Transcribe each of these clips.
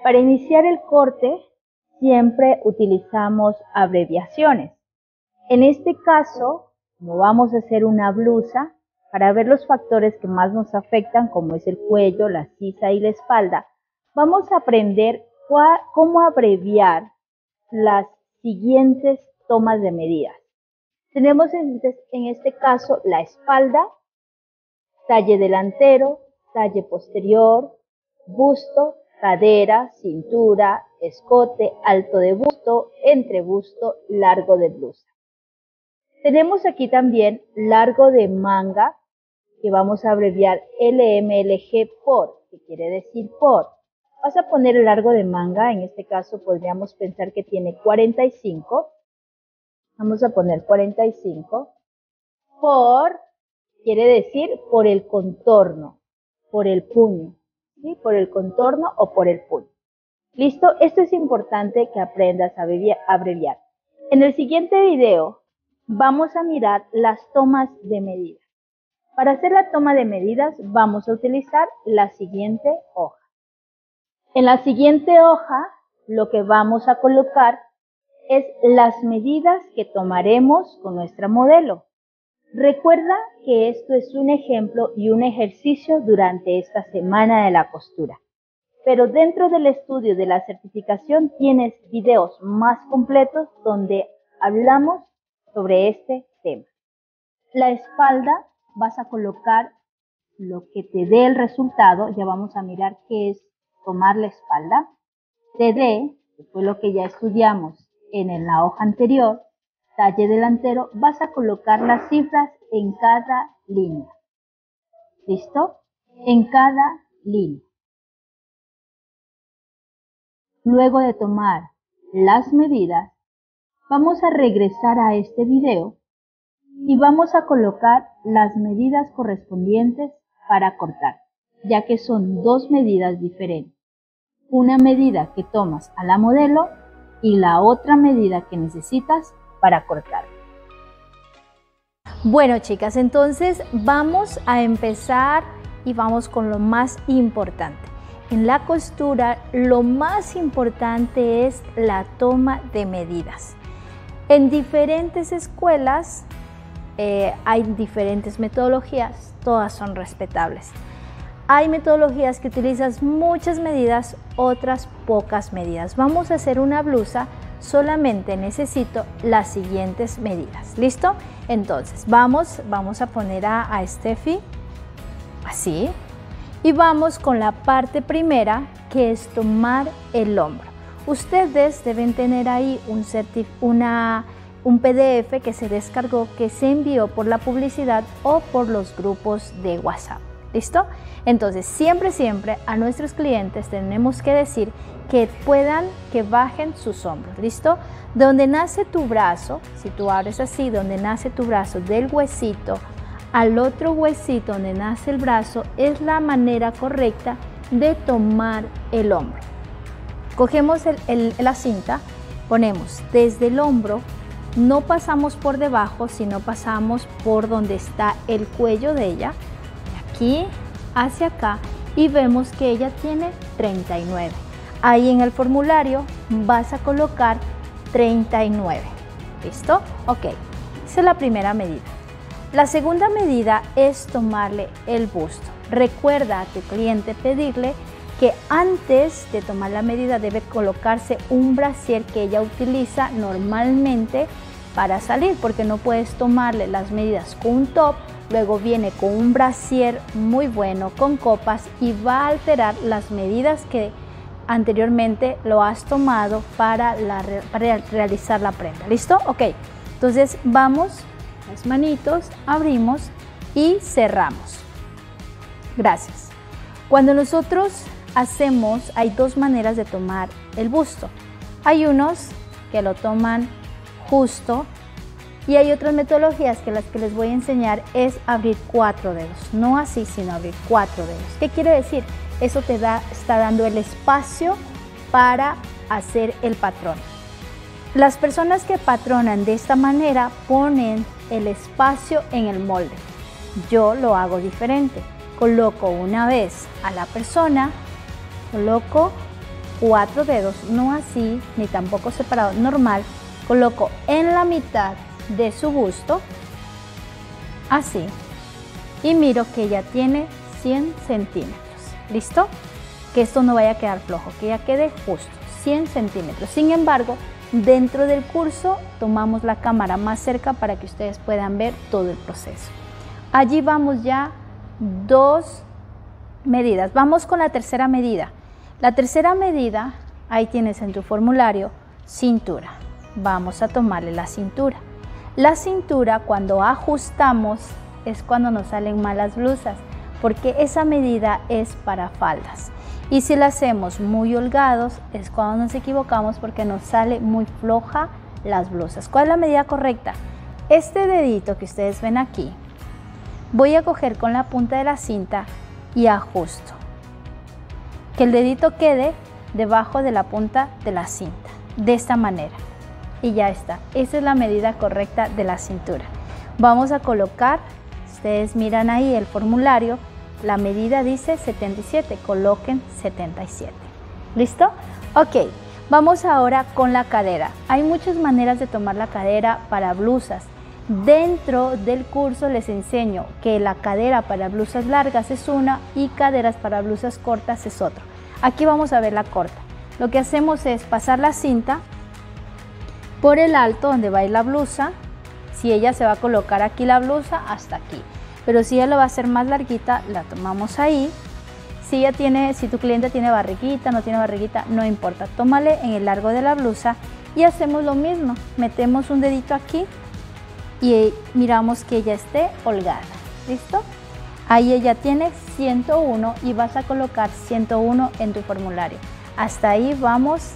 Para iniciar el corte, siempre utilizamos abreviaciones. En este caso, como vamos a hacer una blusa, para ver los factores que más nos afectan, como es el cuello, la sisa y la espalda, vamos a aprender cómo abreviar las siguientes tomas de medidas. Tenemos en este caso la espalda, talle delantero, talle posterior, busto, cadera, cintura, escote, alto de busto, entrebusto, largo de blusa. Tenemos aquí también largo de manga, que vamos a abreviar LMLG por, que quiere decir por. Vas a poner el largo de manga, en este caso podríamos pensar que tiene 45. Vamos a poner 45. Por, quiere decir por el contorno, por el puño, ¿sí? Por el contorno o por el puño. ¿Listo? Esto es importante que aprendas a abreviar. En el siguiente video vamos a mirar las tomas de medidas. Para hacer la toma de medidas vamos a utilizar la siguiente hoja. En la siguiente hoja lo que vamos a colocar es las medidas que tomaremos con nuestra modelo. Recuerda que esto es un ejemplo y un ejercicio durante esta semana de la costura. Pero dentro del estudio de la certificación tienes videos más completos donde hablamos sobre este tema. La espalda vas a colocar lo que te dé el resultado. Ya vamos a mirar qué es tomar la espalda. TD, que fue lo que ya estudiamos en la hoja anterior, talle delantero, vas a colocar las cifras en cada línea. ¿Listo? En cada línea. Luego de tomar las medidas, vamos a regresar a este video y vamos a colocar las medidas correspondientes para cortar, ya que son dos medidas diferentes. Una medida que tomas a la modelo y la otra medida que necesitas para cortar. Bueno, chicas, entonces vamos a empezar y vamos con lo más importante. En la costura, lo más importante es la toma de medidas. En diferentes escuelas hay diferentes metodologías, todas son respetables. Hay metodologías que utilizas muchas medidas, otras pocas medidas. Vamos a hacer una blusa, solamente necesito las siguientes medidas. ¿Listo? Entonces vamos a poner a Steffi así y vamos con la parte primera, que es tomar el hombro. Ustedes deben tener ahí un PDF que se descargó, que se envió por la publicidad o por los grupos de WhatsApp. ¿Listo? Entonces, siempre a nuestros clientes tenemos que decir que bajen sus hombros. ¿Listo? Donde nace tu brazo, si tú abres así, donde nace tu brazo del huesito al otro huesito donde nace el brazo, es la manera correcta de tomar el hombro. Cogemos la cinta, ponemos desde el hombro, no pasamos por debajo, sino pasamos por donde está el cuello de ella, aquí hacia acá, y vemos que ella tiene 39. Ahí en el formulario vas a colocar 39. ¿Listo? Ok, esa es la primera medida. La segunda medida es tomarle el busto. Recuerda a tu cliente pedirle que antes de tomar la medida debe colocarse un brasier que ella utiliza normalmente para salir, porque no puedes tomarle las medidas con un top, luego viene con un brasier muy bueno con copas y va a alterar las medidas que anteriormente lo has tomado para realizar la prenda. ¿Listo? Ok, entonces vamos, las manitos, abrimos y cerramos. Gracias. Cuando nosotros hacemos, hay dos maneras de tomar el busto. Hay unos que lo toman justo y hay otras metodologías que las que les voy a enseñar es abrir 4 dedos, no así, sino abrir 4 dedos. ¿Qué quiere decir? Eso está dando el espacio para hacer el patrón. Las personas que patronan de esta manera ponen el espacio en el molde. Yo lo hago diferente. Coloco una vez a la persona, coloco 4 dedos, no así, ni tampoco separado, normal. Coloco en la mitad de su busto, así, y miro que ella tiene 100 centímetros. ¿Listo? Que esto no vaya a quedar flojo, que ya quede justo, 100 centímetros. Sin embargo, dentro del curso tomamos la cámara más cerca para que ustedes puedan ver todo el proceso. Allí vamos ya 2 medidas. Vamos con la tercera medida. La tercera medida, ahí tienes en tu formulario, cintura. Vamos a tomarle la cintura. La cintura, cuando ajustamos, es cuando nos salen mal las blusas, porque esa medida es para faldas. Y si la hacemos muy holgados, es cuando nos equivocamos porque nos sale muy floja las blusas. ¿Cuál es la medida correcta? Este dedito que ustedes ven aquí, voy a coger con la punta de la cinta y ajusto. Que el dedito quede debajo de la punta de la cinta, de esta manera. Y ya está. Esa es la medida correcta de la cintura. Vamos a colocar, ustedes miran ahí el formulario, la medida dice 77, coloquen 77. ¿Listo? Ok, vamos ahora con la cadera. Hay muchas maneras de tomar la cadera para blusas. Dentro del curso les enseño que la cadera para blusas largas es una y caderas para blusas cortas es otra. Aquí vamos a ver la corta. Lo que hacemos es pasar la cinta por el alto donde va a ir la blusa. Si ella se va a colocar aquí la blusa, hasta aquí. Pero si ella lo va a hacer más larguita, la tomamos ahí. Si tu cliente tiene barriguita, no tiene barriguita, no importa. Tómale en el largo de la blusa y hacemos lo mismo. Metemos un dedito aquí y miramos que ella esté holgada. ¿Listo? Ahí ella tiene 101 y vas a colocar 101 en tu formulario. Hasta ahí vamos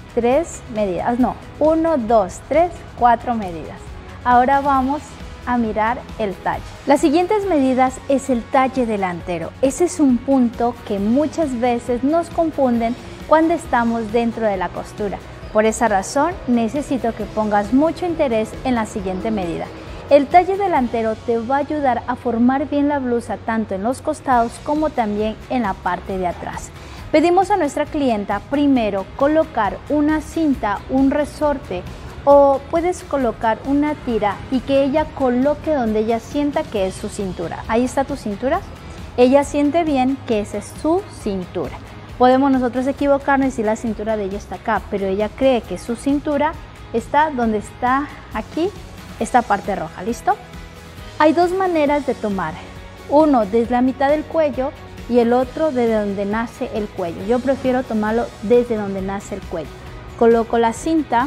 3 medidas. No, 1, 2, 3, 4 medidas. Ahora vamos a mirar el talle. Las siguientes medidas es el talle delantero. Ese es un punto que muchas veces nos confunden cuando estamos dentro de la costura. Por esa razón necesito que pongas mucho interés en la siguiente medida. El talle delantero te va a ayudar a formar bien la blusa tanto en los costados como también en la parte de atrás. Pedimos a nuestra clienta primero colocar una cinta, un resorte, o puedes colocar una tira y que ella coloque donde ella sienta que es su cintura. Ahí está tu cintura. Ella siente bien que esa es su cintura. Podemos nosotros equivocarnos y decir la cintura de ella está acá, pero ella cree que su cintura está donde está aquí, esta parte roja. ¿Listo? Hay 2 maneras de tomar. Uno desde la mitad del cuello y el otro desde donde nace el cuello. Yo prefiero tomarlo desde donde nace el cuello. Coloco la cinta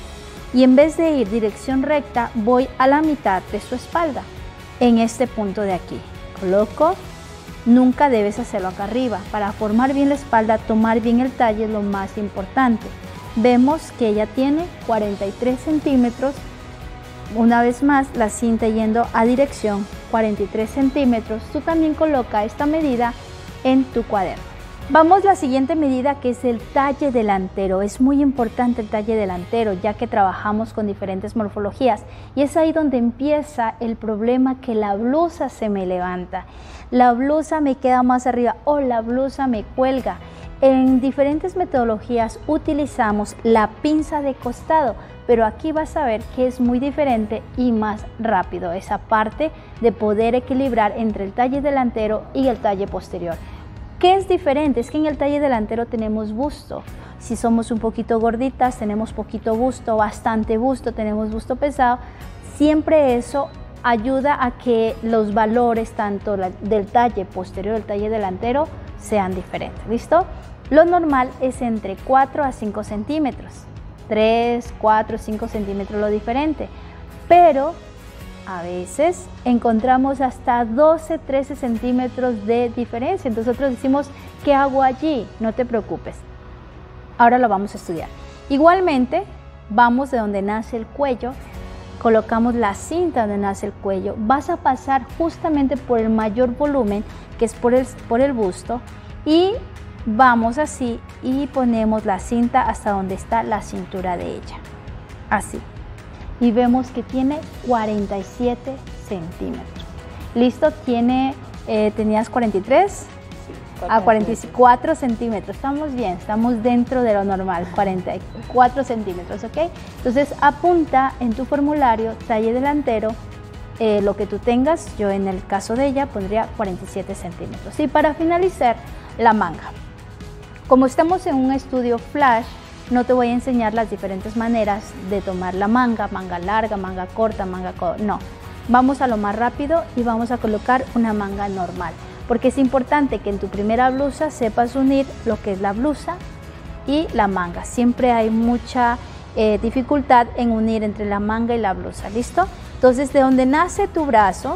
y en vez de ir dirección recta, voy a la mitad de su espalda, en este punto de aquí. Coloco, nunca debes hacerlo acá arriba. Para formar bien la espalda, tomar bien el talle es lo más importante. Vemos que ella tiene 43 centímetros. Una vez más, la cinta yendo a dirección 43 centímetros. Tú también coloca esta medida en tu cuaderno. Vamos a la siguiente medida, que es el talle delantero. Es muy importante el talle delantero, ya que trabajamos con diferentes morfologías y es ahí donde empieza el problema, que la blusa se me levanta, la blusa me queda más arriba o la blusa me cuelga. En diferentes metodologías utilizamos la pinza de costado, pero aquí vas a ver que es muy diferente y más rápido esa parte de poder equilibrar entre el talle delantero y el talle posterior. ¿Qué es diferente? Es que en el talle delantero tenemos busto. Si somos un poquito gorditas, tenemos poquito busto, bastante busto, tenemos busto pesado. Siempre eso ayuda a que los valores tanto del talle posterior y del talle delantero sean diferentes. ¿Listo? Lo normal es entre 4 a 5 centímetros. 3, 4, 5 centímetros lo diferente. Pero a veces encontramos hasta 12, 13 centímetros de diferencia. Entonces nosotros decimos, ¿qué hago allí? No te preocupes. Ahora lo vamos a estudiar. Igualmente, vamos de donde nace el cuello, colocamos la cinta donde nace el cuello. Vas a pasar justamente por el mayor volumen, que es por el busto, y vamos así y ponemos la cinta hasta donde está la cintura de ella. Así. Y vemos que tiene 47 centímetros. ¿Listo? ¿Tenías 43? A 44 centímetros. Estamos bien, estamos dentro de lo normal, 44 centímetros, ¿ok? Entonces apunta en tu formulario talle delantero, lo que tú tengas. Yo en el caso de ella pondría 47 centímetros. Y para finalizar, la manga. Como estamos en un estudio flash, no te voy a enseñar las diferentes maneras de tomar la manga, manga larga, manga corta, no. Vamos a lo más rápido y vamos a colocar una manga normal, porque es importante que en tu primera blusa sepas unir lo que es la blusa y la manga. Siempre hay mucha dificultad en unir entre la manga y la blusa, ¿listo? Entonces, de donde nace tu brazo,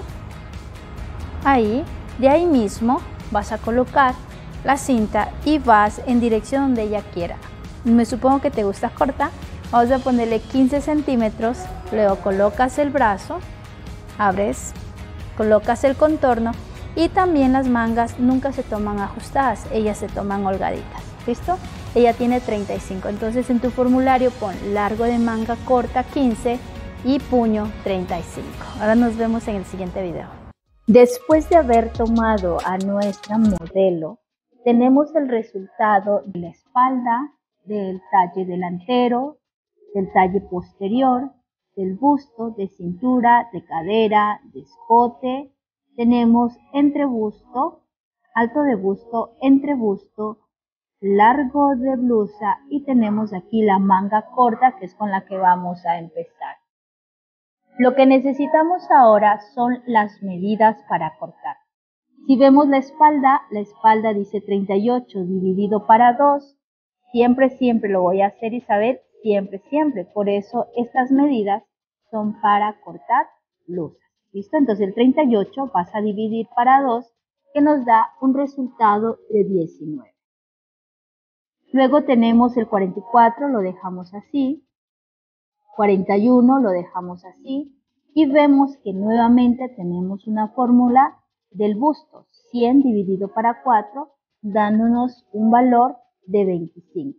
de ahí mismo vas a colocar la cinta y vas en dirección donde ella quiera. Me supongo que te gusta corta, vamos a ponerle 15 centímetros, luego colocas el brazo, abres, colocas el contorno y también las mangas nunca se toman ajustadas, ellas se toman holgaditas, ¿listo? Ella tiene 35, entonces en tu formulario pon largo de manga corta 15 y puño 35. Ahora nos vemos en el siguiente video. Después de haber tomado a nuestra modelo, tenemos el resultado de la espalda, del talle delantero, del talle posterior, del busto, de cintura, de cadera, de escote. Tenemos entrebusto, alto de busto, entrebusto, largo de blusa y tenemos aquí la manga corta, que es con la que vamos a empezar. Lo que necesitamos ahora son las medidas para cortar. Si vemos la espalda dice 38 dividido para 2. Siempre lo voy a hacer, Isabel, siempre. Por eso estas medidas son para cortar blusas. ¿Listo? Entonces el 38 vas a dividir para 2, que nos da un resultado de 19. Luego tenemos el 44, lo dejamos así. 41 lo dejamos así. Y vemos que nuevamente tenemos una fórmula del busto. 100 dividido para 4, dándonos un valor de 25.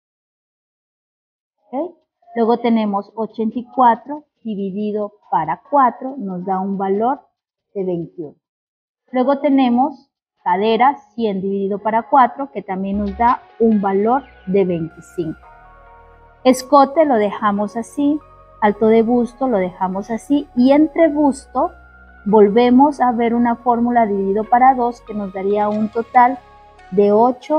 ¿Okay? Luego tenemos 84 dividido para 4, nos da un valor de 21. Luego tenemos cadera, 100 dividido para 4, que también nos da un valor de 25. Escote lo dejamos así, alto de busto lo dejamos así, y entre busto volvemos a ver una fórmula dividido para 2 que nos daría un total de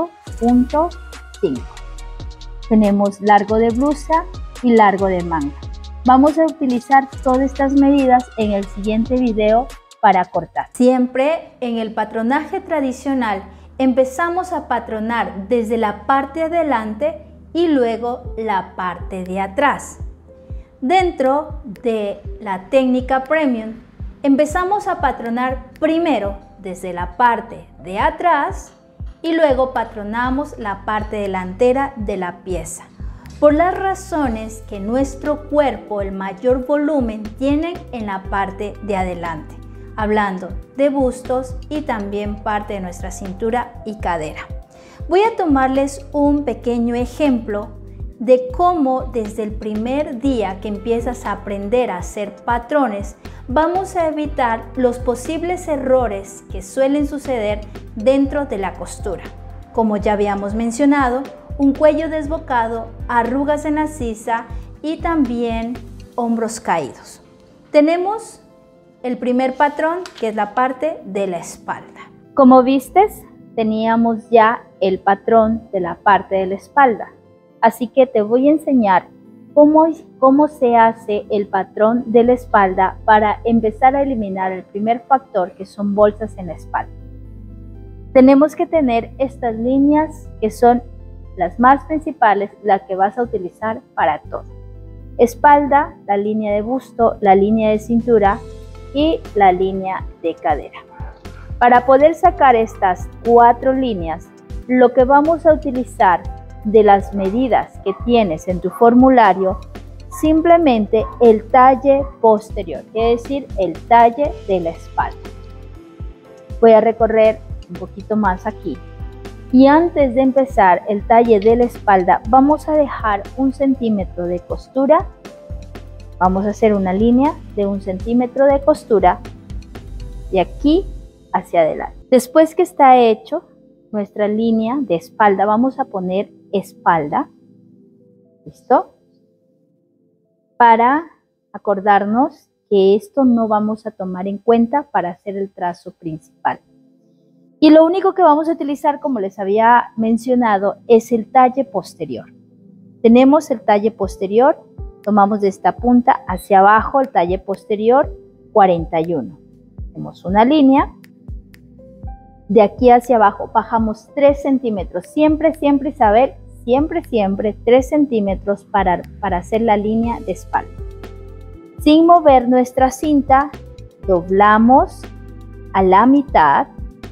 8.5. Tenemos largo de blusa y largo de manga. Vamos a utilizar todas estas medidas en el siguiente video para cortar. Siempre en el patronaje tradicional empezamos a patronar desde la parte de adelante y luego la parte de atrás. Dentro de la técnica Premium empezamos a patronar primero desde la parte de atrás y luego patronamos la parte delantera de la pieza, por las razones que nuestro cuerpo el mayor volumen tiene en la parte de adelante, hablando de bustos y también parte de nuestra cintura y cadera. Voy a tomarles un pequeño ejemplo de cómo desde el primer día que empiezas a aprender a hacer patrones, vamos a evitar los posibles errores que suelen suceder dentro de la costura. Como ya habíamos mencionado, un cuello desbocado, arrugas en la sisa y también hombros caídos. Tenemos el primer patrón, que es la parte de la espalda. Como vistes, teníamos ya el patrón de la parte de la espalda. Así que te voy a enseñar cómo se hace el patrón de la espalda para empezar a eliminar el primer factor, que son bolsas en la espalda. Tenemos que tener estas líneas que son las más principales, las que vas a utilizar para todo. Espalda, la línea de busto, la línea de cintura y la línea de cadera. Para poder sacar estas 4 líneas, lo que vamos a utilizar de las medidas que tienes en tu formulario, simplemente el talle posterior, es decir, el talle de la espalda. Voy a recorrer un poquito más aquí. Y antes de empezar el talle de la espalda, vamos a dejar 1 centímetro de costura. Vamos a hacer una línea de 1 centímetro de costura de aquí hacia adelante. Después que está hecho, nuestra línea de espalda. Vamos a poner espalda. ¿Listo? Para acordarnos que esto no vamos a tomar en cuenta para hacer el trazo principal. Y lo único que vamos a utilizar, como les había mencionado, es el talle posterior. Tenemos el talle posterior, tomamos de esta punta hacia abajo el talle posterior 41. Hacemos una línea. De aquí hacia abajo bajamos 3 centímetros. Siempre, Isabel, siempre 3 centímetros para hacer la línea de espalda. Sin mover nuestra cinta, doblamos a la mitad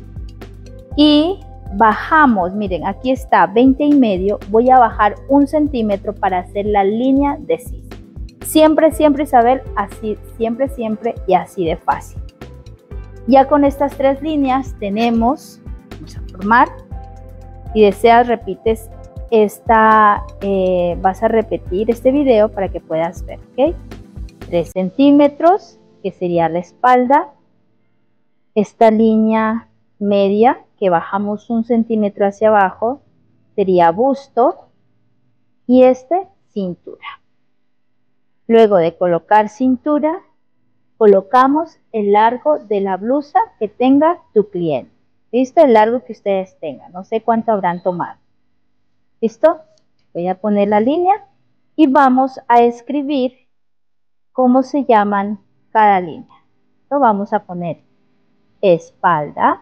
y bajamos. Miren, aquí está 20,5. Voy a bajar 1 centímetro para hacer la línea de cis. Siempre, Isabel, así, siempre y así de fácil. Ya con estas 3 líneas tenemos, vamos a formar. Si deseas, repites vas a repetir este video para que puedas ver, ¿ok? 3 centímetros, que sería la espalda. Esta línea media, que bajamos 1 centímetro hacia abajo, sería busto. Y cintura. Luego de colocar cintura, colocamos el largo de la blusa que tenga tu cliente. ¿Listo? El largo que ustedes tengan. No sé cuánto habrán tomado. ¿Listo? Voy a poner la línea y vamos a escribir cómo se llaman cada línea. Lo vamos a poner espalda.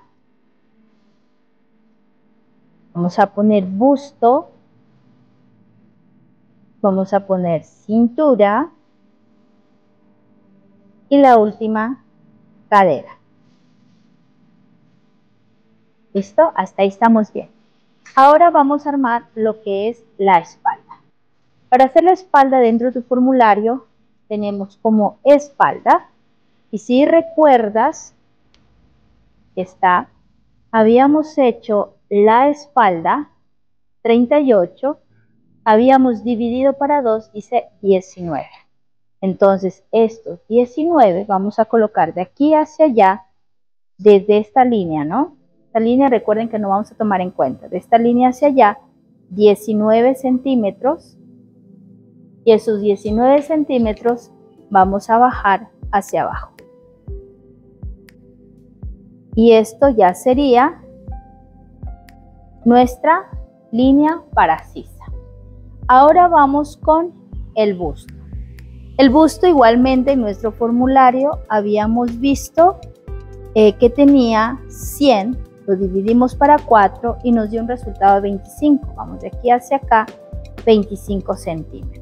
Vamos a poner busto. Vamos a poner cintura. Y la última, cadera. ¿Listo? Hasta ahí estamos bien. Ahora vamos a armar lo que es la espalda. Para hacer la espalda dentro de tu formulario, tenemos como espalda. Y si recuerdas, habíamos hecho la espalda 38, habíamos dividido para 2, dice 19. Entonces, estos 19 vamos a colocar de aquí hacia allá, desde esta línea, ¿no? Esta línea, recuerden que no vamos a tomar en cuenta. De esta línea hacia allá, 19 centímetros. Y esos 19 centímetros vamos a bajar hacia abajo. Y esto ya sería nuestra línea para sisa. Ahora vamos con el busto. El busto, igualmente, en nuestro formulario habíamos visto que tenía 100, lo dividimos para 4 y nos dio un resultado de 25. Vamos de aquí hacia acá, 25 centímetros.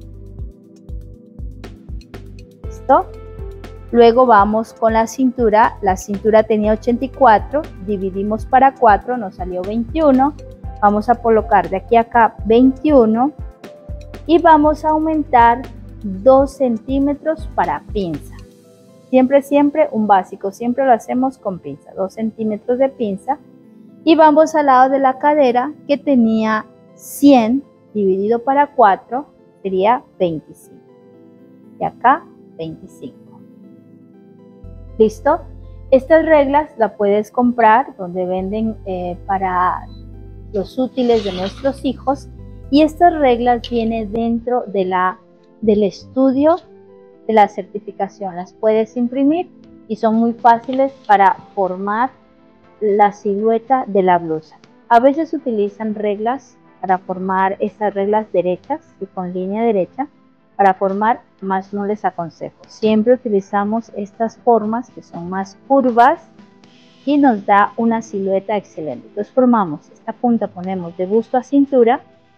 ¿Listo? Luego vamos con la cintura. La cintura tenía 84, dividimos para 4, nos salió 21. Vamos a colocar de aquí a acá 21 y vamos a aumentar 2 centímetros para pinza. Siempre un básico, siempre lo hacemos con pinza, 2 centímetros de pinza. Y vamos al lado de la cadera, que tenía 100 dividido para 4, sería 25. Y acá 25. ¿Listo? Estas reglas las puedes comprar donde venden para los útiles de nuestros hijos. Y estas reglas vienen dentro del estudio de la certificación. Las puedes imprimir y son muy fáciles para formar la silueta de la blusa. A veces utilizan reglas para formar estas reglas derechas y con línea derecha para formar, más no les aconsejo. Siempre utilizamos estas formas que son más curvas y nos da una silueta excelente. Entonces formamos esta punta, ponemos de busto a cintura.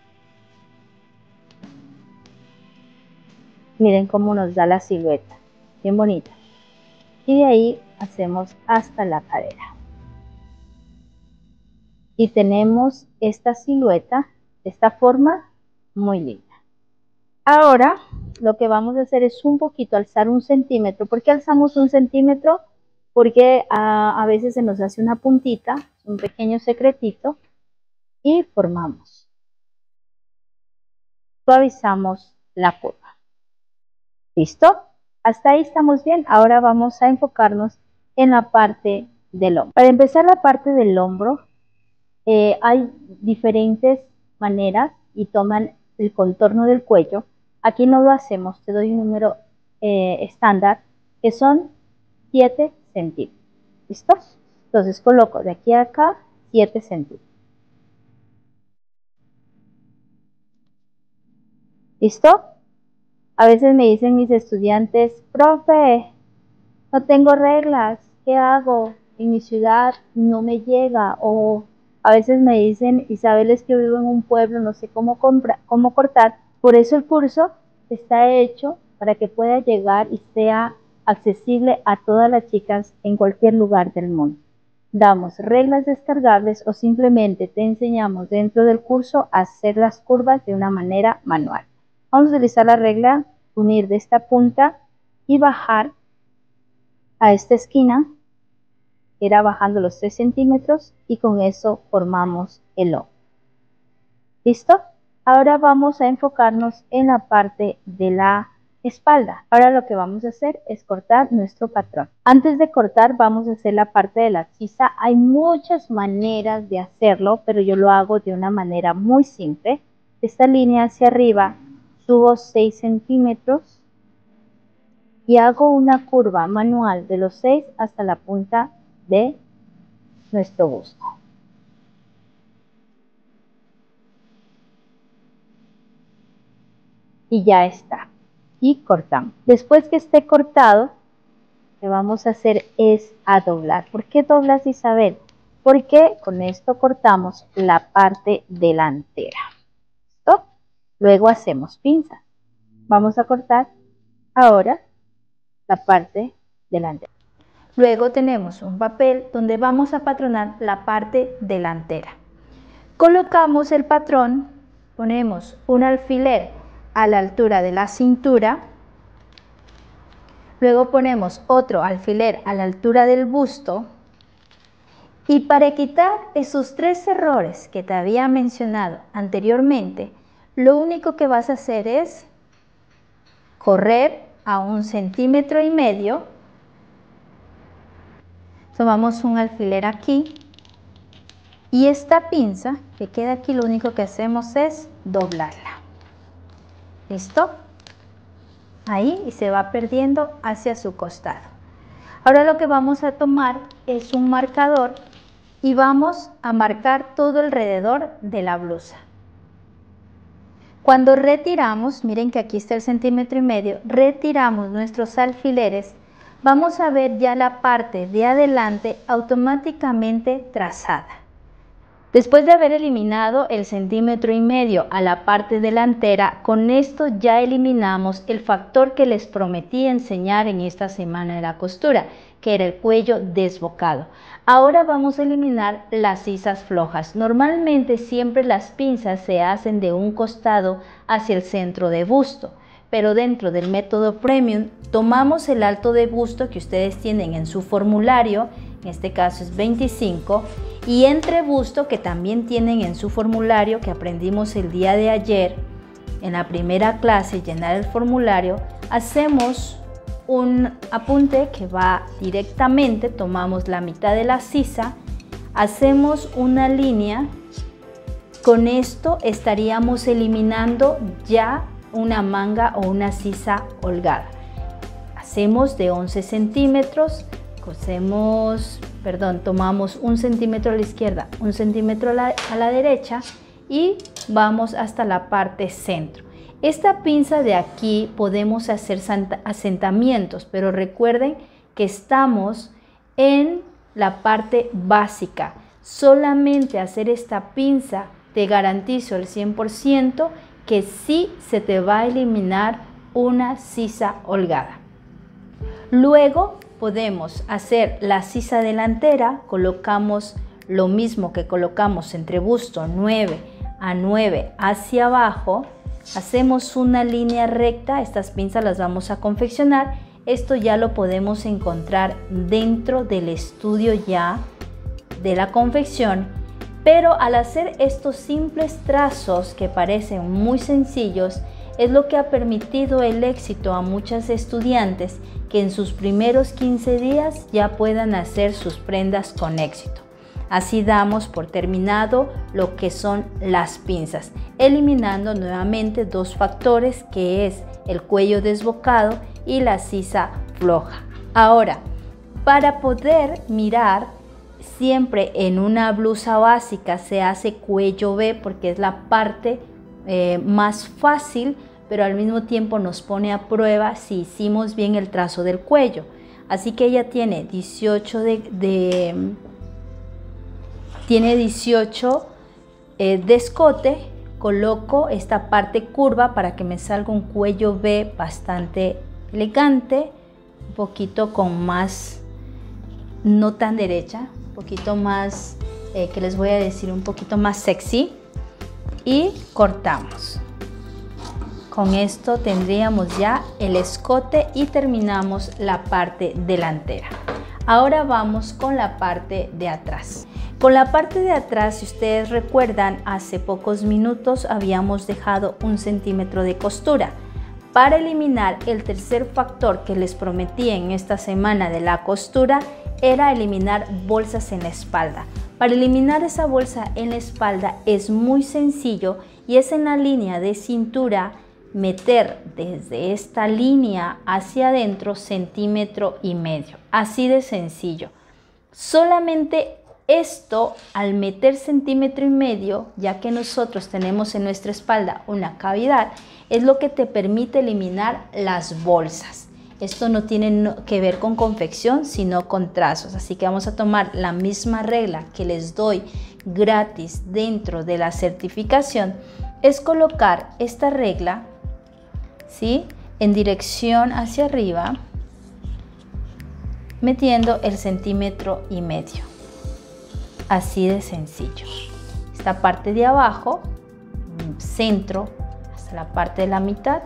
Miren cómo nos da la silueta, bien bonita. Y de ahí hacemos hasta la cadera. Y tenemos esta silueta, de esta forma, muy linda. Ahora, lo que vamos a hacer es un poquito alzar 1 centímetro. ¿Por qué alzamos 1 centímetro? Porque a veces se nos hace una puntita, un pequeño secretito, y formamos. Suavizamos la curva. ¿Listo? Hasta ahí estamos bien. Ahora vamos a enfocarnos en la parte del hombro. Para empezar la parte del hombro, Hay diferentes maneras y toman el contorno del cuello. Aquí no lo hacemos, te doy un número estándar que son 7 centímetros. ¿Listo? Entonces coloco de aquí a acá 7 centímetros. ¿Listo? A veces me dicen mis estudiantes, profe, no tengo reglas, ¿qué hago? En mi ciudad no me llega. O a veces me dicen, Isabel, es que vivo en un pueblo, no sé cómo cortar. Por eso el curso está hecho para que pueda llegar y sea accesible a todas las chicas en cualquier lugar del mundo. Damos reglas descargables o simplemente te enseñamos dentro del curso a hacer las curvas de una manera manual. Vamos a utilizar la regla unir de esta punta y bajar a esta esquina, era bajando los 3 centímetros y con eso formamos el logo. ¿Listo? Ahora vamos a enfocarnos en la parte de la espalda. Ahora lo que vamos a hacer es cortar nuestro patrón. Antes de cortar vamos a hacer la parte de la sisa. Hay muchas maneras de hacerlo, pero yo lo hago de una manera muy simple. Esta línea hacia arriba subo 6 centímetros y hago una curva manual de los 6 hasta la punta de nuestro busto. Y ya está. Y cortamos. Después que esté cortado, lo que vamos a hacer es a doblar. ¿Por qué doblas, Isabel? Porque con esto cortamos la parte delantera. ¿Listo? Luego hacemos pinza. Vamos a cortar ahora la parte delantera. Luego tenemos un papel donde vamos a patronar la parte delantera. Colocamos el patrón, ponemos un alfiler a la altura de la cintura, luego ponemos otro alfiler a la altura del busto y para quitar esos 3 errores que te había mencionado anteriormente, lo único que vas a hacer es correr a 1,5 centímetros. Tomamos un alfiler aquí y esta pinza que queda aquí lo único que hacemos es doblarla. ¿Listo? Ahí y se va perdiendo hacia su costado. Ahora lo que vamos a tomar es un marcador y vamos a marcar todo alrededor de la blusa. Cuando retiramos, miren que aquí está el 1,5 centímetros, retiramos nuestros alfileres, vamos a ver ya la parte de adelante automáticamente trazada. Después de haber eliminado el 1,5 centímetros a la parte delantera, con esto ya eliminamos el factor que les prometí enseñar en esta semana de la costura, que era el cuello desbocado. Ahora vamos a eliminar las sisas flojas. Normalmente siempre las pinzas se hacen de un costado hacia el centro de busto, pero dentro del método Premium tomamos el alto de busto que ustedes tienen en su formulario, en este caso es 25, y entre busto que también tienen en su formulario que aprendimos el día de ayer en la primera clase, llenar el formulario, hacemos un apunte que va directamente, tomamos la mitad de la sisa, hacemos una línea, con esto estaríamos eliminando ya una manga o una sisa holgada. Hacemos de 11 centímetros, tomamos 1 centímetro a la izquierda, 1 centímetro a la derecha y vamos hasta la parte centro. Esta pinza de aquí podemos hacer asentamientos, pero recuerden que estamos en la parte básica. Solamente hacer esta pinza te garantizo el 100% que sí se te va a eliminar una sisa holgada. Luego podemos hacer la sisa delantera, colocamos lo mismo que colocamos entre busto 9 a 9 hacia abajo, hacemos una línea recta, estas pinzas las vamos a confeccionar, esto ya lo podemos encontrar dentro del estudio ya de la confección, pero al hacer estos simples trazos que parecen muy sencillos, es lo que ha permitido el éxito a muchas estudiantes que en sus primeros 15 días ya puedan hacer sus prendas con éxito. Así damos por terminado lo que son las pinzas, eliminando nuevamente dos factores, que es el cuello desbocado y la sisa floja. Ahora, para poder mirar, siempre en una blusa básica se hace cuello V porque es la parte más fácil, pero al mismo tiempo nos pone a prueba si hicimos bien el trazo del cuello. Así que ella tiene 18 de escote. Coloco esta parte curva para que me salga un cuello V bastante elegante, un poquito con más, no tan derecha, un poquito más, que les voy a decir, un poquito más sexy, y cortamos. Con esto tendríamos ya el escote y terminamos la parte delantera. Ahora vamos con la parte de atrás. Con la parte de atrás, si ustedes recuerdan, hace pocos minutos habíamos dejado 1 centímetro de costura. Para eliminar el tercer factor que les prometí en esta semana de la costura, era eliminar bolsas en la espalda. Para eliminar esa bolsa en la espalda es muy sencillo y es en la línea de cintura meter desde esta línea hacia adentro 1,5 centímetros, así de sencillo. Solamente esto, al meter 1,5 centímetros, ya que nosotros tenemos en nuestra espalda una cavidad, es lo que te permite eliminar las bolsas. Esto no tiene que ver con confección, sino con trazos. Así que vamos a tomar la misma regla que les doy gratis dentro de la certificación, es colocar esta regla, ¿sí?, en dirección hacia arriba, metiendo el 1,5 centímetros. Así de sencillo. Esta parte de abajo, centro hasta la parte de la mitad,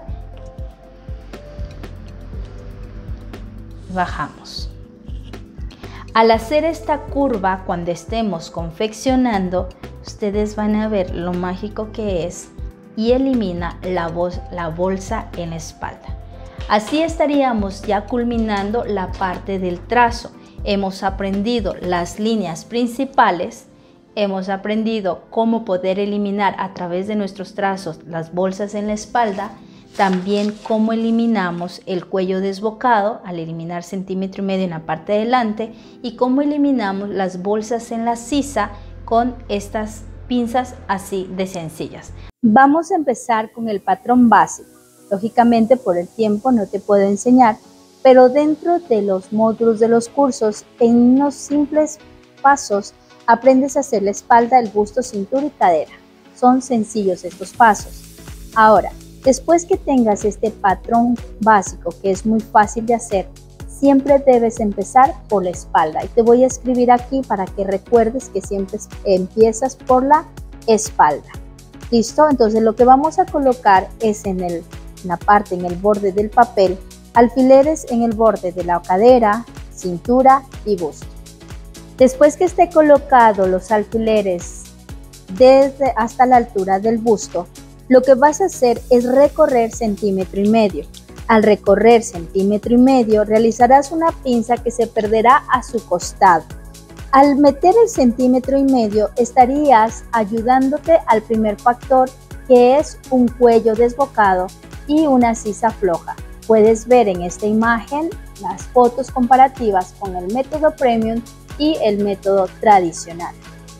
bajamos. Al hacer esta curva, cuando estemos confeccionando, ustedes van a ver lo mágico que es y elimina la bolsa en la espalda. Así estaríamos ya culminando la parte del trazo. Hemos aprendido las líneas principales, hemos aprendido cómo poder eliminar a través de nuestros trazos las bolsas en la espalda, también cómo eliminamos el cuello desbocado al eliminar 1,5 centímetros en la parte de delante, y cómo eliminamos las bolsas en la sisa con estas pinzas así de sencillas. Vamos a empezar con el patrón básico. Lógicamente, por el tiempo no te puedo enseñar, pero dentro de los módulos de los cursos, en unos simples pasos, aprendes a hacer la espalda, el busto, cintura y cadera. Son sencillos estos pasos. Ahora, después que tengas este patrón básico, que es muy fácil de hacer, siempre debes empezar por la espalda. Y te voy a escribir aquí para que recuerdes que siempre empiezas por la espalda. ¿Listo? Entonces lo que vamos a colocar es en el borde del papel, alfileres en el borde de la cadera, cintura y busto. Después que esté colocado los alfileres desde hasta la altura del busto, lo que vas a hacer es recorrer 1,5 centímetros. Al recorrer 1,5 centímetros, realizarás una pinza que se perderá a su costado. Al meter el 1,5 centímetros, estarías ayudándote al primer factor, que es un cuello desbocado y una sisa floja. Puedes ver en esta imagen las fotos comparativas con el método premium y el método tradicional.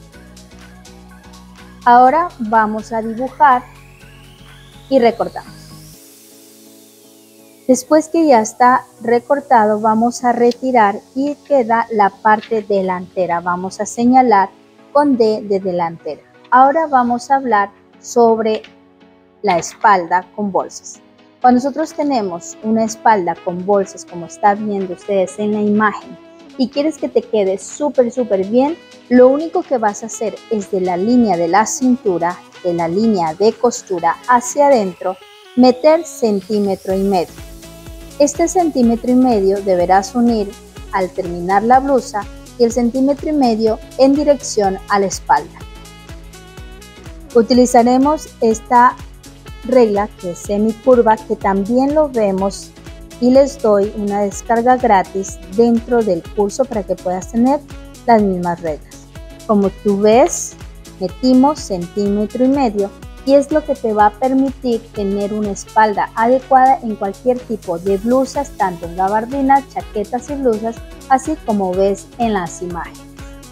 Ahora vamos a dibujar y recortamos. Después que ya está recortado, vamos a retirar y queda la parte delantera. Vamos a señalar con D de delantera. Ahora vamos a hablar sobre la espalda con bolsas. Cuando nosotros tenemos una espalda con bolsas, como están viendo ustedes en la imagen, y quieres que te quede súper bien, lo único que vas a hacer es de la línea de la cintura, de la línea de costura hacia adentro, meter 1,5 centímetros. Este 1,5 centímetros deberás unir al terminar la blusa y el 1,5 centímetros en dirección a la espalda. Utilizaremos esta regla que es semicurva, que también lo vemos y les doy una descarga gratis dentro del curso para que puedas tener las mismas reglas. Como tú ves, metimos 1,5 cm y es lo que te va a permitir tener una espalda adecuada en cualquier tipo de blusas, tanto en gabardinas, chaquetas y blusas, así como ves en las imágenes.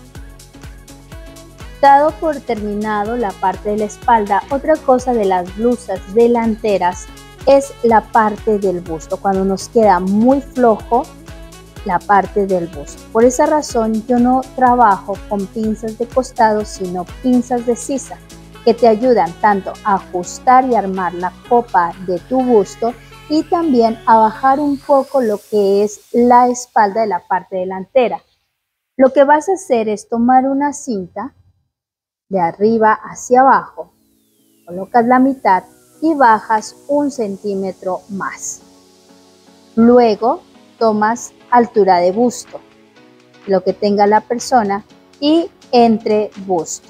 Dado por terminado la parte de la espalda, otra cosa de las blusas delanteras es la parte del busto, cuando nos queda muy flojo la parte del busto. Por esa razón yo no trabajo con pinzas de costado, sino pinzas de sisa, que te ayudan tanto a ajustar y armar la copa de tu busto y también a bajar un poco lo que es la espalda de la parte delantera. Lo que vas a hacer es tomar una cinta de arriba hacia abajo, colocas la mitad y bajas 1 centímetro más. Luego tomas altura de busto, lo que tenga la persona, y entre busto.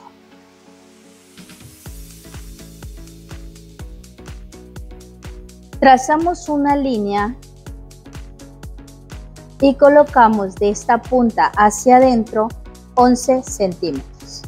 Trazamos una línea y colocamos de esta punta hacia adentro 11 centímetros.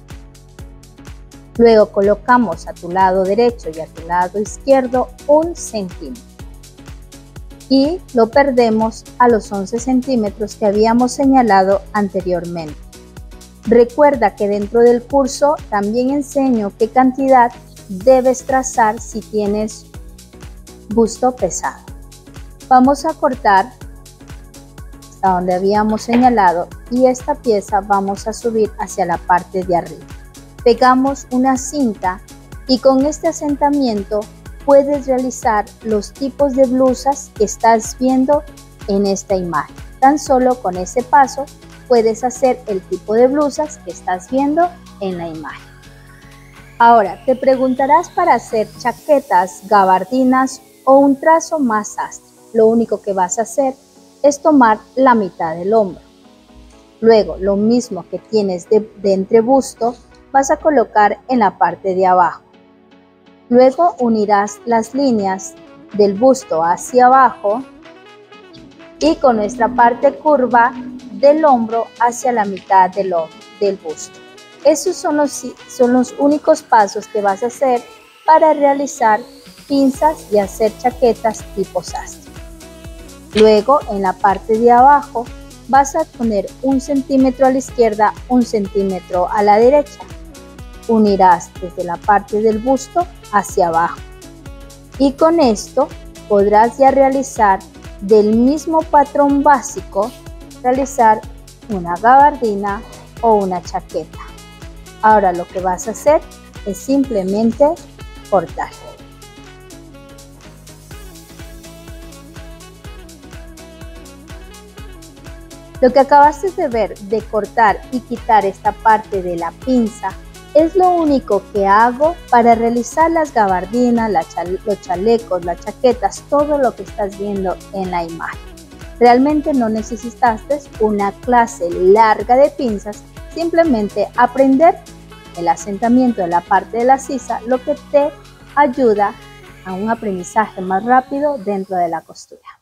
Luego colocamos a tu lado derecho y a tu lado izquierdo 1 centímetro. Y lo perdemos a los 11 centímetros que habíamos señalado anteriormente. Recuerda que dentro del curso también enseño qué cantidad debes trazar si tienes busto pesado. Vamos a cortar hasta donde habíamos señalado y esta pieza vamos a subir hacia la parte de arriba. Pegamos una cinta y con este asentamiento puedes realizar los tipos de blusas que estás viendo en esta imagen. Tan solo con ese paso puedes hacer el tipo de blusas que estás viendo en la imagen. Ahora te preguntarás para hacer chaquetas, gabardinas o un trazo más sastre. Lo único que vas a hacer es tomar la mitad del hombro. Luego lo mismo que tienes de entrebusto vas a colocar en la parte de abajo. Luego unirás las líneas del busto hacia abajo y con nuestra parte curva del hombro hacia la mitad del busto. Esos son los únicos pasos que vas a hacer para realizar pinzas y hacer chaquetas tipo sastre. Luego en la parte de abajo vas a poner 1 centímetro a la izquierda, 1 centímetro a la derecha. Unirás desde la parte del busto hacia abajo y con esto podrás ya realizar del mismo patrón básico, realizar una gabardina o una chaqueta. Ahora lo que vas a hacer es simplemente cortar. Lo que acabaste de ver de cortar y quitar esta parte de la pinza es lo único que hago para realizar las gabardinas, los chalecos, las chaquetas, todo lo que estás viendo en la imagen. Realmente no necesitaste una clase larga de pinzas, simplemente aprender el asentamiento de la parte de la sisa, lo que te ayuda a un aprendizaje más rápido dentro de la costura.